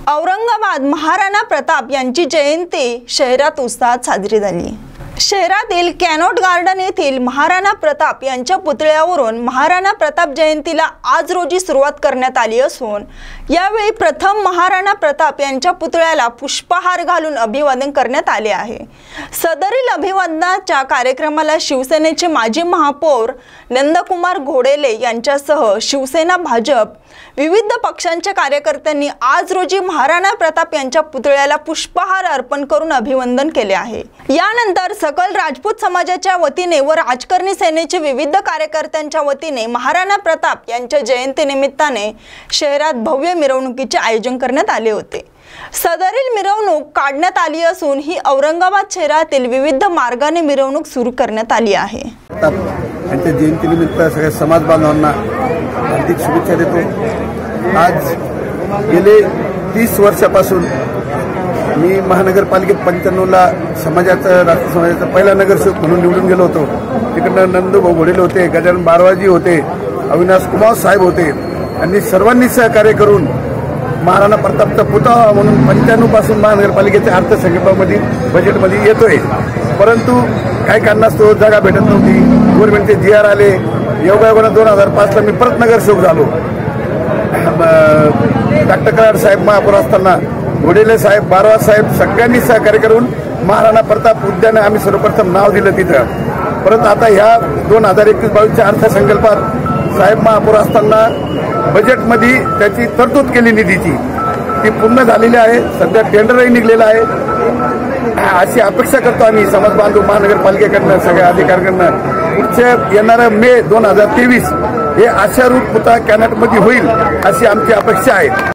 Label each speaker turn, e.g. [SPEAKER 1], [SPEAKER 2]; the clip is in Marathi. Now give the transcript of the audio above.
[SPEAKER 1] औरंगाबाद महाराणा प्रताप यांची जयंती शहरात उत्साहात साजरी झाली। शहरातील कॅनॉट गार्डन येथील महाराणा प्रताप यांच्या पुतळ्यावरून महाराणा प्रताप जयंतीला आज रोजी सुरुवात करण्यात आली असून यावेळी प्रथम महाराणा प्रताप यांच्या पुतळ्याला पुष्पहार घालून अभिवादन करण्यात आले आहे। सदरील अभिवादनाच्या कार्यक्रमाला शिवसेनेचे माजी महापौर नंदकुमार घोडेले यांच्यासह शिवसेना, भाजप विविध पक्षांच्या कार्यकर्त्यांनी आज रोजी महाराणा प्रताप यांच्या पुतळ्याला पुष्पहार अर्पण करून अभिवादन केले आहे। यानंतर सकल राजपूत समाजाच्या वतीने व राजकारणी सेनेचे विविध कार्यकर्त्यांच्या वतीने महाराणा प्रताप यांच्या जयंतीनिमित्ताने शहरात भव्य मिरवणुकीचे आयोजन करण्यात आले होते। सदरील मिरवणूक काढण्यात आली असून ही औरंगाबाद शहरातील विविध मार्गाने मिरवणूक सुरू करण्यात आली आहे।
[SPEAKER 2] यांच्या जयंतीनिमित्त सगळ्या समाज बांधवांना हार्दिक शुभेच्छा देतो। आज गेले 30 वर्षापासून मी महानगरपालिकेत 95ला समाजाचा, राष्ट्र समाजाचा पहिला नगरसेवक म्हणून निवडून गेलो होतो। तिकडनं नंदूभाऊ घोडेले होते, गजानन बारवाजी होते, अविनाश कुमार साहेब होते आणि सर्वांनी सहकार्य करून महाराणा प्रतापचा पुतळा म्हणून 95 पासून महानगरपालिकेच्या अर्थसंकल्पामध्ये बजेटमध्ये येतोय। परंतु काही कारणास्तव जागा भेटत नव्हती, गव्हर्नमेंटचे GR आले। योगायोगाने 2005ला मी परत नगरसेवक झालो। डॉक्टर कराड साहेब महापौर असताना घोडेले साहेब, बारवा साहेब सगळ्यांनी सहकार्य करून महाराणा प्रताप उद्यान आम्ही सर्वप्रथम नाव दिलं तिथं। परंतु आता ह्या 2021-22च्या अर्थसंकल्पात साहेब महापौर असताना बजेटमध्ये त्याची तरतूद केली निधीची, ती पूर्ण झालेली आहे। सध्या टेंडरही निघलेलं आहे। अशी अपेक्षा करतो आम्ही समाज बांधव महानगरपालिकेकडनं, सगळ्या अधिकाऱ्यांकडनं पुढच्या येणारं मे 2023 हे आशारूप पुतळा कॅनॉटमध्ये होईल अशी आमची अपेक्षा आहे।